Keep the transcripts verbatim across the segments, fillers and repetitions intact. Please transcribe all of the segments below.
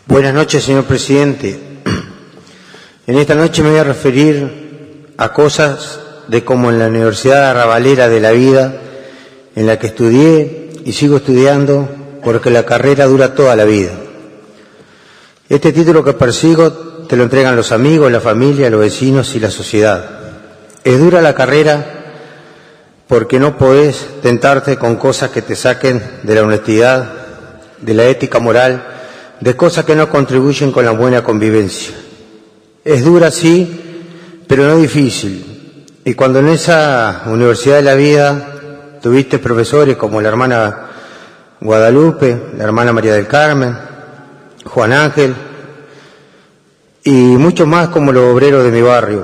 Buenas noches, señor presidente. En esta noche me voy a referir a cosas de como en la Universidad Arrabalera de la Vida, en la que estudié y sigo estudiando, porque la carrera dura toda la vida. Este título que persigo te lo entregan los amigos, la familia, los vecinos y la sociedad. Es dura la carrera porque no podés tentarte con cosas que te saquen de la honestidad, de la ética moral, de cosas que no contribuyen con la buena convivencia. Es dura, sí, pero no difícil. Y cuando en esa Universidad de la Vida tuviste profesores como la hermana Guadalupe, la hermana María del Carmen, Juan Ángel y muchos más como los obreros de mi barrio.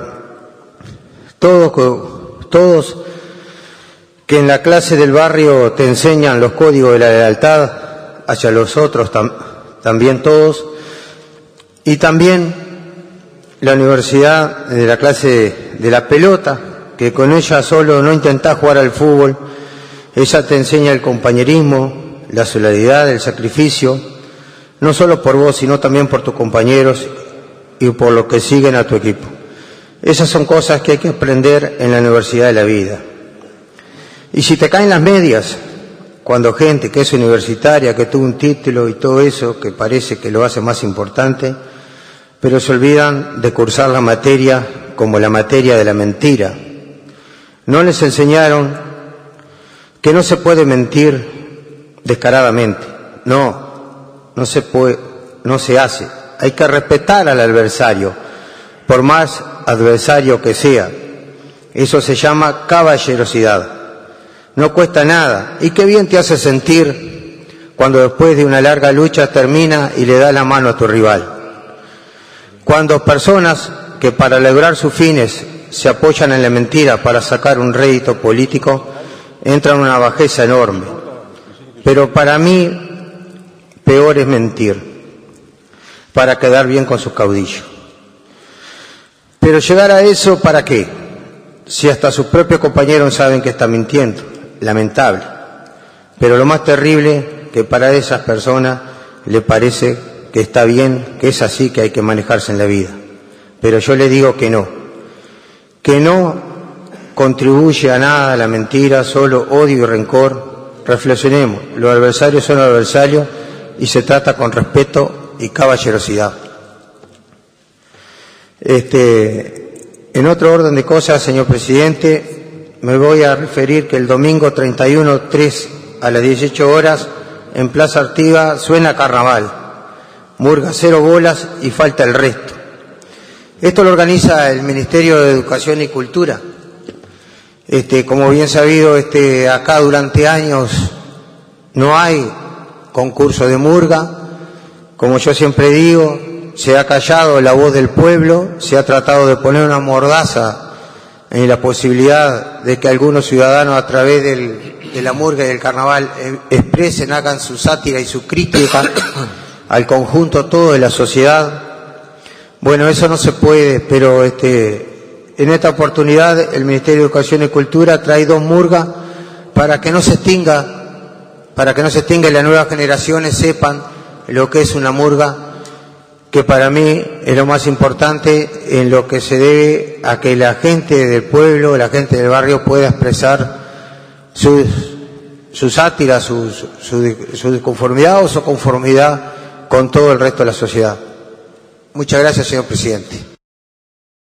Todos, todos que en la clase del barrio te enseñan los códigos de la lealtad hacia los otros, tam, también todos, y también la universidad de la clase de la pelota, que con ella solo no intentás jugar al fútbol, ella te enseña el compañerismo, la solidaridad, el sacrificio, no solo por vos, sino también por tus compañeros y por los que siguen a tu equipo. Esas son cosas que hay que aprender en la Universidad de la Vida. Y si te caen las medias, cuando gente que es universitaria, que tuvo un título y todo eso, que parece que lo hace más importante, pero se olvidan de cursar la materia como la materia de la mentira. No les enseñaron que no se puede mentir descaradamente. No, no se puede, no se hace. Hay que respetar al adversario, por más adversario que sea. Eso se llama caballerosidad. No cuesta nada. Y qué bien te hace sentir cuando después de una larga lucha termina y le da la mano a tu rival. Cuando personas que para lograr sus fines se apoyan en la mentira para sacar un rédito político, entran en una bajeza enorme. Pero para mí, peor es mentir, para quedar bien con sus caudillos. Pero llegar a eso, ¿para qué? Si hasta sus propios compañeros saben que está mintiendo. Lamentable. Pero lo más terrible, que para esas personas le parece que está bien, que es así que hay que manejarse en la vida. Pero yo le digo que no. Que no contribuye a nada la mentira, solo odio y rencor. Reflexionemos. Los adversarios son adversarios y se trata con respeto y caballerosidad. Este, en otro orden de cosas, señor presidente, me voy a referir que el domingo treinta y uno, tres a las dieciocho horas, en Plaza Artigas suena carnaval. Murga cero bolas y falta el resto. Esto lo organiza el Ministerio de Educación y Cultura. Este, como bien sabido, este, acá durante años no hay concurso de murga. Como yo siempre digo, se ha callado la voz del pueblo, se ha tratado de poner una mordaza en la posibilidad de que algunos ciudadanos a través del, de la murga y del carnaval eh, expresen, hagan su sátira y su crítica al conjunto todo de la sociedad. Bueno, eso no se puede, pero este, en esta oportunidad el Ministerio de Educación y Cultura trae dos murgas para que no se extinga, para que no se extinga y las nuevas generaciones sepan lo que es una murga, que para mí es lo más importante en lo que se debe a que la gente del pueblo, la gente del barrio pueda expresar sus, su sátira, su, su, su disconformidad o su conformidad con todo el resto de la sociedad. Muchas gracias, señor presidente.